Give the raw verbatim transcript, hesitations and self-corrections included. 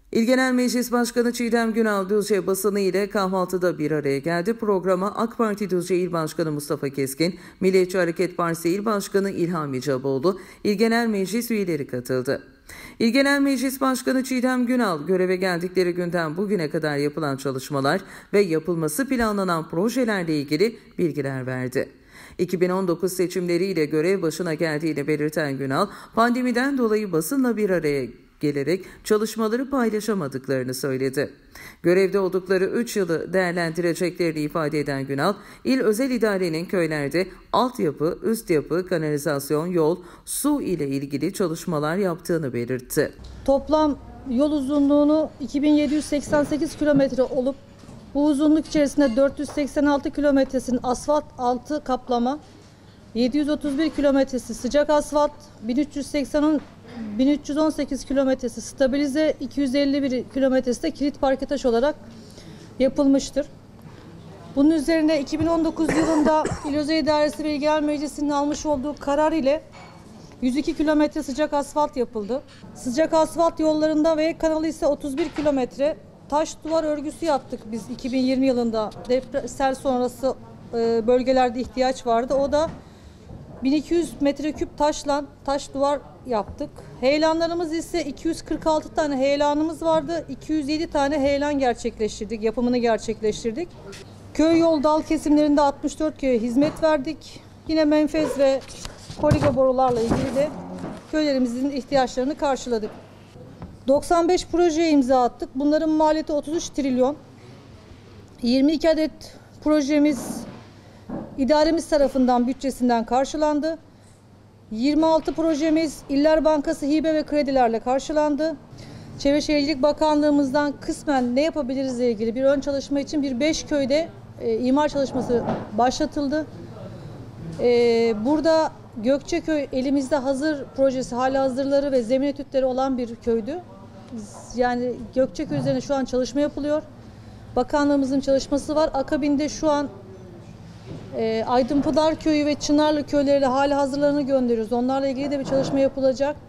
İl Genel Meclis Başkanı Çiğdem Günal, Düzce basını ile kahvaltıda bir araya geldi. Programa AK Parti Düzce İl Başkanı Mustafa Keskin, Milliyetçi Hareket Partisi İl Başkanı İlham İcaboğlu, İl Genel Meclis üyeleri katıldı. İl Genel Meclis Başkanı Çiğdem Günal, göreve geldikleri günden bugüne kadar yapılan çalışmalar ve yapılması planlanan projelerle ilgili bilgiler verdi. iki bin on dokuz seçimleriyle görev başına geldiğini belirten Günal, pandemiden dolayı basınla bir araya gelerek çalışmaları paylaşamadıklarını söyledi. Görevde oldukları üç yılı değerlendireceklerini ifade eden Günal, il özel idarenin köylerde altyapı, üst yapı, kanalizasyon, yol, su ile ilgili çalışmalar yaptığını belirtti. Toplam yol uzunluğunu iki bin yedi yüz seksen sekiz kilometre olup bu uzunluk içerisinde dört yüz seksen altı kilometresinin asfalt altı kaplama, yedi yüz otuz bir kilometresi sıcak asfalt, bin üç yüz seksen bin üç yüz on sekiz kilometresi stabilize, iki yüz elli bir kilometresi de kilit parke taş olarak yapılmıştır. Bunun üzerine iki bin on dokuz yılında İl Özel İdaresi ve İl Genel Meclisi'nin almış olduğu karar ile yüz iki kilometre sıcak asfalt yapıldı. Sıcak asfalt yollarında ve kanalı ise otuz bir kilometre taş duvar örgüsü yaptık biz iki bin yirmi yılında. Deprem sonrası bölgelerde ihtiyaç vardı. O da bin iki yüz metreküp taşla taş duvar yaptık. Heyelanlarımız ise iki yüz kırk altı tane heyelanımız vardı. iki yüz yedi tane heyelan gerçekleştirdik, yapımını gerçekleştirdik. Köy yol dal kesimlerinde altmış dört köye hizmet verdik. Yine menfez ve koliga borularla ilgili de köylerimizin ihtiyaçlarını karşıladık. doksan beş projeye imza attık. Bunların maliyeti otuz üç trilyon. yirmi iki adet projemiz İdaremiz tarafından bütçesinden karşılandı. yirmi altı projemiz İller Bankası hibe ve kredilerle karşılandı. Çevre Şehircilik Bakanlığımızdan kısmen ne yapabiliriz ile ilgili bir ön çalışma için bir beş köyde e, imar çalışması başlatıldı. E, burada Gökçeköy elimizde hazır projesi, halihazırları ve zemin etütleri olan bir köydü. Yani Gökçeköy üzerine şu an çalışma yapılıyor. Bakanlığımızın çalışması var. Akabinde şu an E, Aydınpınar Köyü ve Çınarlı köyleriyle hali hazırlarını gönderiyoruz. Onlarla ilgili de bir çalışma yapılacak.